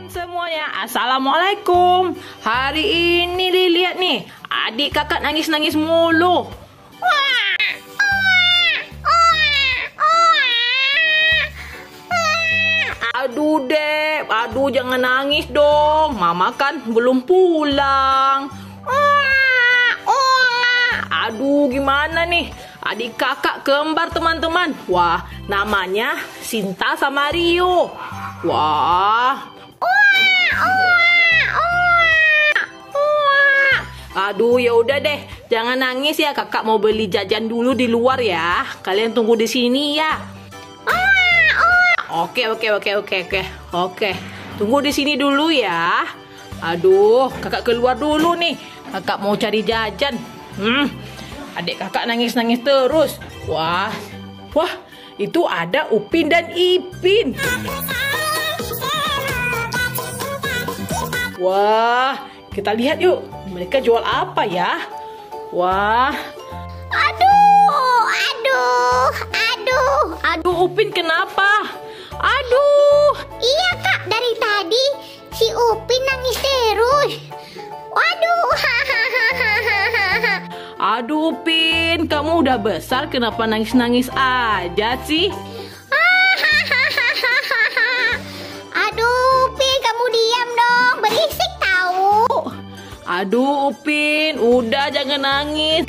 semuanya, assalamualaikum. Hari ini lihat nih, adik kakak nangis-nangis mulu. Aduh Dep, aduh jangan nangis dong. Mama kan belum pulang. Aduh gimana nih, adik kakak kembar teman-teman. Wah, namanya Sinta sama Rio. Wah. Aduh ya udah deh, jangan nangis ya, kakak mau beli jajan dulu di luar ya. Kalian tunggu di sini ya. Oke. Tunggu di sini dulu ya. Aduh, kakak keluar dulu nih. Kakak mau cari jajan. Adik kakak nangis-nangis terus. Wah, itu ada Upin dan Ipin. Wah, kita lihat yuk. Mereka jual apa ya? Wah. Aduh, Upin kenapa? Aduh. Iya kak, dari tadi si Upin nangis terus. Waduh. Aduh Upin, kamu udah besar kenapa nangis-nangis aja sih? Aduh Upin, kamu diam dong, berisik tahu. Aduh Upin, udah jangan nangis.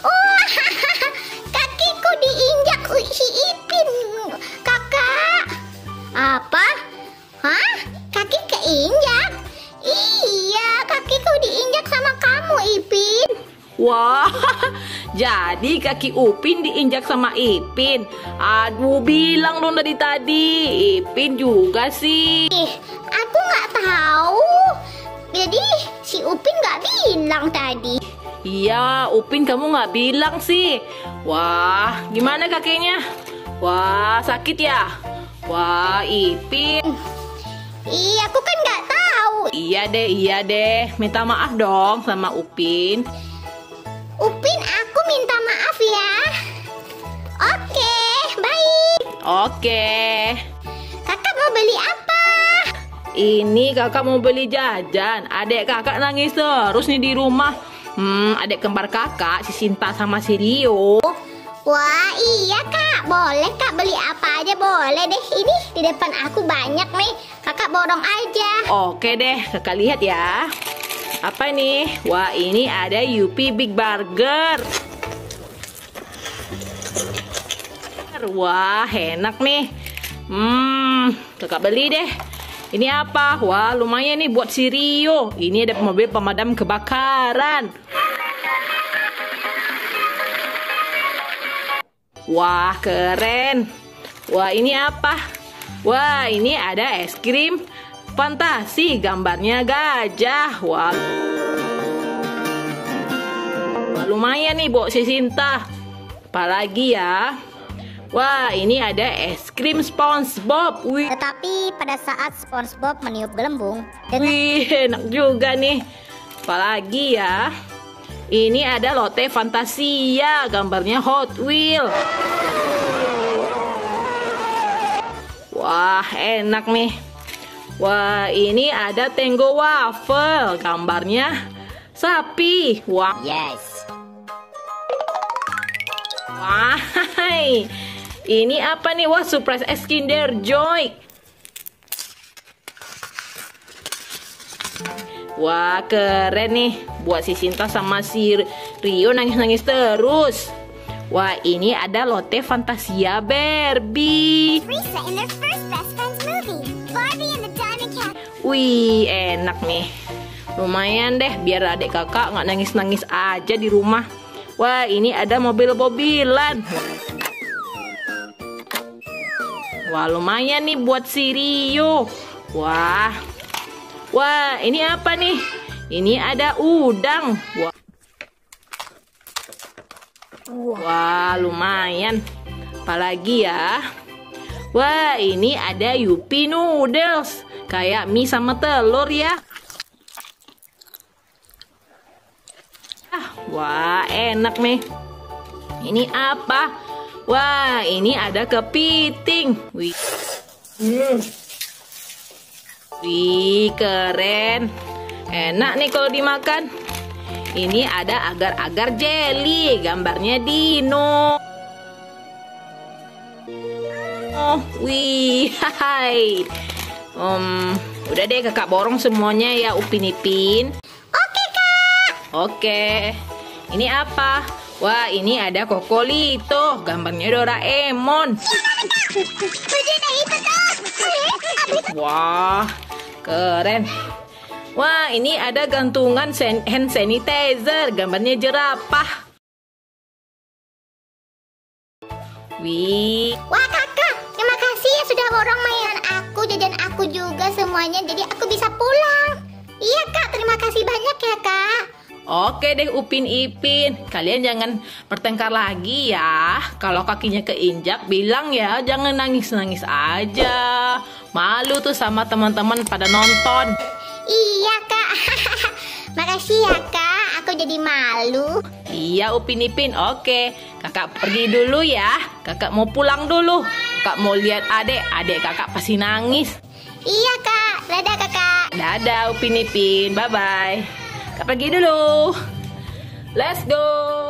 Kakiku diinjak si Ipin, kakak. Apa? Hah? Kaki keinjak? Iya, kakiku diinjak sama kamu, Ipin. Wah, jadi kaki Upin diinjak sama Ipin. Aduh, bilang dong dari tadi. Ipin juga sih. Aku nggak tahu. Jadi si Upin nggak bilang tadi. Iya, Upin kamu nggak bilang sih. Wah, gimana kakinya? Wah, sakit ya? Wah, Ipin. Iya, aku kan nggak tahu. Iya deh. Minta maaf dong sama Upin. Upin, aku minta maaf ya. Oke, baik. Oke. Kakak mau beli apa? Ini kakak mau beli jajan. Adik kakak nangis terus nih di rumah. Adik kembar kakak, si Sinta sama si Rio. Wah, iya kak. Boleh kak, beli apa aja boleh deh. Ini di depan aku banyak nih. Kakak borong aja. Oke deh, kakak lihat ya. Apa nih? Wah, ini ada Yupi Big Burger. Wah, enak nih. Kakak beli deh. Ini apa? Wah, lumayan nih buat si Rio. Ini ada mobil pemadam kebakaran. Wah, keren. Wah, ini apa? Wah, ini ada es krim fantasi, gambarnya gajah. Wah, lumayan nih buat si Sinta. Apalagi ya? Wah, ini ada es krim SpongeBob. Wih. Tetapi pada saat SpongeBob meniup gelembung, Wih, enak juga nih. Apalagi ya? Ini ada Lotte Fantasia, gambarnya Hot Wheel. Wah, enak nih. Wah, ini ada Tango Waffle, gambarnya sapi. Wah. yes. Wah, ini apa nih? Wah, surprise es Kinder Joy. Wah, keren nih. Buat si Sinta sama si Rio nangis-nangis terus. Wah, ini ada Lotte Fantasia Barbie. Lisa in their first best friends movie, Barbie and the Diamond Cat. Wih, enak nih. Lumayan deh, biar adik kakak nggak nangis-nangis aja di rumah. Wah, ini ada mobil-mobilan. Wah, lumayan nih buat si Rio. Wah, ini apa nih? Ini ada udang. Wah, lumayan. Apalagi ya? Wah, ini ada Yupi Noodles. Kayak mie sama telur ya. Wah, enak nih. Ini apa? Wah, ini ada kepiting. Wih. Wih, keren. Enak nih kalau dimakan. Ini ada agar-agar jelly, gambarnya dino. Oh, wih, hai. Udah deh kakak borong semuanya ya Upin Ipin. Oke, Kak. Oke. Ini apa? Wah, ini ada Kokolito, gambarnya Doraemon. Bajanya itu, Kak. Wah, keren. Wah, ini ada gantungan hand sanitizer, gambarnya jerapah. Wih. Wah, Kakak, terima kasih ya sudah borong mainan aku, jajan aku juga semuanya. Jadi aku bisa pulang. Iya, Kak, terima kasih banyak ya, Kak. Oke deh Upin Ipin, kalian jangan bertengkar lagi ya. Kalau kakinya keinjak bilang ya, jangan nangis-nangis aja. Malu tuh sama teman-teman pada nonton. Iya, Kak. Makasih ya, Kak. Aku jadi malu. Iya Upin Ipin, oke. Kakak pergi dulu ya. Kakak mau pulang dulu. Kakak mau lihat adik kakak pasti nangis. Iya, Kak. Dadah, Kakak. Dadah Upin Ipin, bye-bye. Kakak pergi dulu. Let's go.